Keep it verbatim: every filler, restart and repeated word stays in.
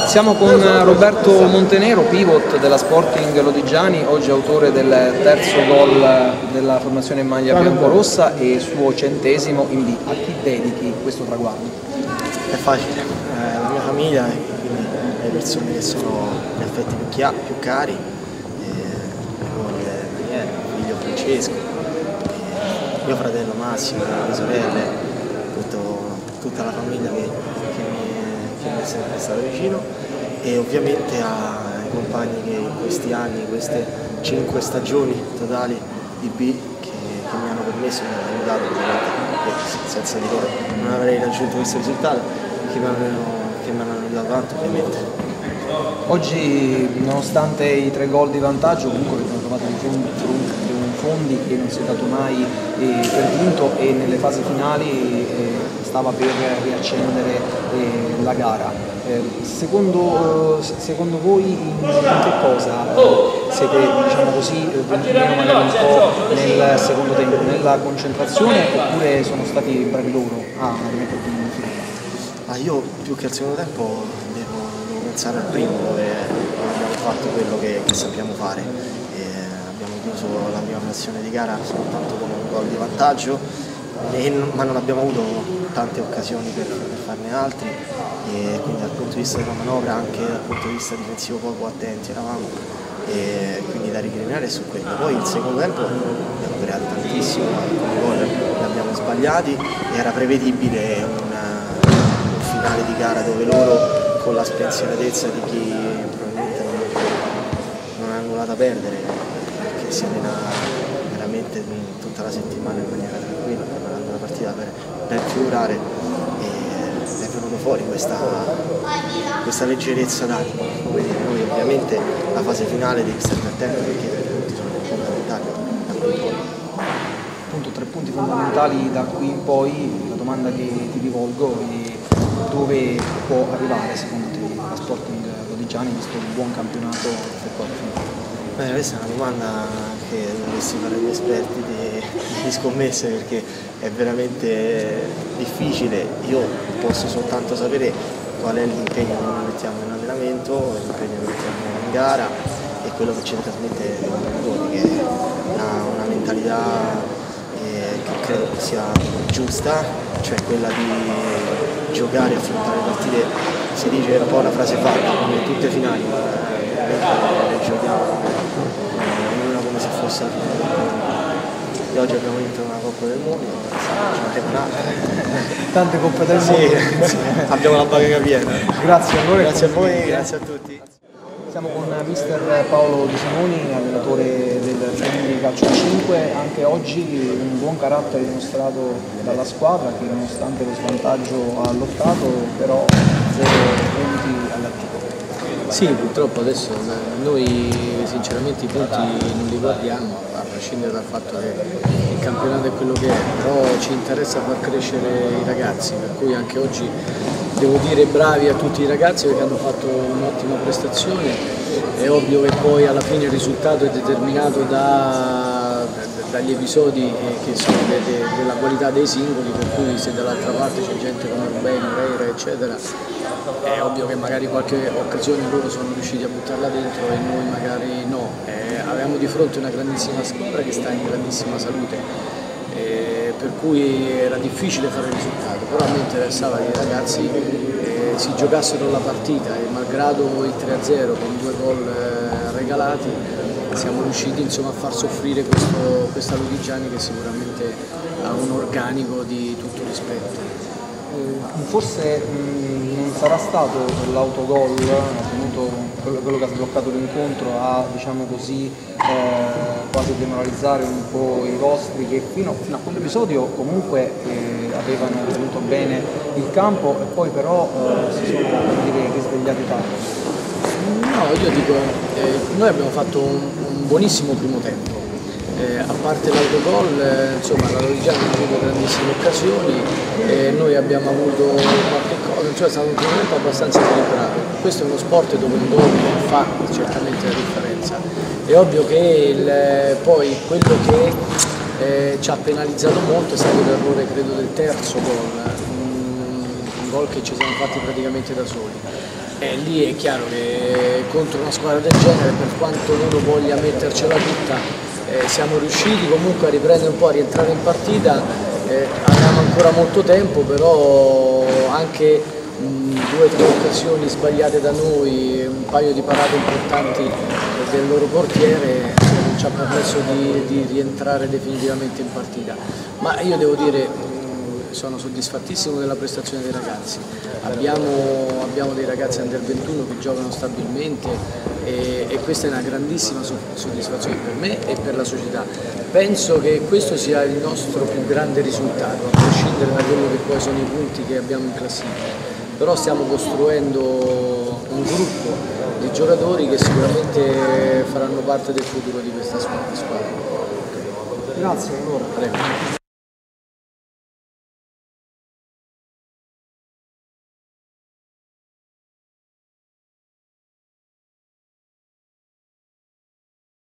Siamo con Roberto Montenero, pivot della Sporting Lodigiani, oggi autore del terzo gol della formazione in maglia biancorossa e suo centesimo in B. A chi dedichi questo traguardo? È facile, eh, la mia famiglia e quindi le persone che sono gli affetti più, chia più cari, eh, mia moglie Daniele, mio figlio Francesco, eh, mio fratello Massimo, le mie sorelle, tutto, tutta la famiglia che, che, mi, che mi è sempre stata vicino, e ovviamente ai compagni che in questi anni, queste cinque stagioni totali di B che, che mi hanno permesso, mi hanno aiutato, perché senza di loro non avrei raggiunto questo risultato, che mi hanno, che mi hanno aiutato tanto ovviamente. Oggi, nonostante i tre gol di vantaggio, comunque avete trovato un fondi che non si è dato mai eh, per vinto, e nelle fasi finali eh, stava per riaccendere eh, la gara. Eh, secondo, secondo voi in che cosa eh, siete, diciamo così, venuti meno magari un po' nel secondo tempo? Nella concentrazione, oppure sono stati bravi loro a rimettervi in fila? Ah, io più che al secondo tempo devo, devo pensare al primo, dove abbiamo fatto quello che, che sappiamo fare. E abbiamo chiuso la prima frazione di gara soltanto con un gol di vantaggio, e, ma non abbiamo avuto tante occasioni per, per farne altri, e quindi dal punto di vista della manovra, anche dal punto di vista difensivo, poco attenti eravamo, e quindi da recriminare su quello. Poi il secondo tempo abbiamo creato tantissimo, alcuni gol li abbiamo sbagliati, e era prevedibile una, un finale di gara dove loro, con la spensieratezza di chi probabilmente non, non ha nulla da perdere, perché si allena veramente tutta la settimana in maniera tranquilla, preparando la partita per, per figurare, e è venuto fuori questa, questa leggerezza d'animo. Come dire, noi ovviamente la fase finale devi stare attento, perché i tre punti sono fondamentali da qui in poi. Appunto, tre punti fondamentali da qui in poi. La domanda che ti rivolgo è: dove può arrivare secondo te la Sporting Lodigiani, visto un buon campionato effettuato? Beh, questa è una domanda che dovresti fare agli esperti di, di scommesse, perché è veramente difficile. Io posso soltanto sapere qual è l'impegno che noi mettiamo in allenamento, l'impegno che mettiamo in gara, e quello che ci trasmette l'allenatore, che ha una mentalità eh, che credo sia giusta, cioè quella di giocare e affrontare le partite. Si dice un po' una frase fatta, come in tutte le finali, ma le giochiamo ognuna come se fosse la finale. E oggi abbiamo vinto una Coppa del Mondo, tante Coppe del sì, Mondo. Sì, abbiamo la bacheca piena. Grazie a voi. Grazie a voi, grazie a tutti. Siamo con mister Paolo Di Simoni, allenatore del Friuli Calcio cinque. Anche oggi un buon carattere dimostrato dalla squadra, che nonostante lo svantaggio ha lottato, però zero punti all'attivo. Sì, purtroppo adesso noi sinceramente i punti non li guardiamo, a prescindere dal fatto che il campionato è quello che è, però ci interessa far crescere i ragazzi, per cui anche oggi devo dire bravi a tutti i ragazzi perché hanno fatto un'ottima prestazione. È ovvio che poi alla fine il risultato è determinato da, dagli episodi che sono de, de, della qualità dei singoli, per cui se dall'altra parte c'è gente come Rubeni, Reira eccetera, è ovvio che magari qualche occasione loro sono riusciti a buttarla dentro e noi magari no. Eh, avevamo di fronte una grandissima squadra che sta in grandissima salute, eh, per cui era difficile fare il risultato, però a me interessava che i ragazzi eh, si giocassero la partita, e malgrado il tre a zero con due gol eh, regalati siamo riusciti insomma, a far soffrire questo, questa Lodigiani, che sicuramente ha un organico di tutto rispetto. Forse mh, non sarà stato l'autogol, quello, quello che ha sbloccato l'incontro, a diciamo così eh, quasi demoralizzare un po' i vostri, che fino, fino a quell'episodio comunque eh, avevano tenuto bene il campo, e poi però eh, si sono, come dire, risvegliati tardi. No, io dico, eh, noi abbiamo fatto un, un buonissimo primo tempo. Eh, a parte l'autogol, eh, insomma la Lodigiani ha avuto grandissime occasioni, e noi abbiamo avuto qualche cosa, cioè è stato un primo tempo abbastanza equilibrato. Questo è uno sport dove un gol fa certamente la differenza. È ovvio che il, poi quello che eh, ci ha penalizzato molto è stato l'errore, credo, del terzo gol, un, un gol che ci siamo fatti praticamente da soli. E lì è chiaro che contro una squadra del genere, per quanto uno voglia mettercela tutta, eh, siamo riusciti comunque a riprendere un po', a rientrare in partita, eh, abbiamo ancora molto tempo, però anche mh, due o tre occasioni sbagliate da noi, un paio di parate importanti del loro portiere non ci ha permesso di, di rientrare definitivamente in partita. Ma io devo dire, sono soddisfattissimo della prestazione dei ragazzi, abbiamo, abbiamo dei ragazzi under ventuno che giocano stabilmente e, e questa è una grandissima soddisfazione per me e per la società. Penso che questo sia il nostro più grande risultato, a prescindere da quello che poi sono i punti che abbiamo in classifica, però stiamo costruendo un gruppo di giocatori che sicuramente faranno parte del futuro di questa squadra. Grazie allora. Prego.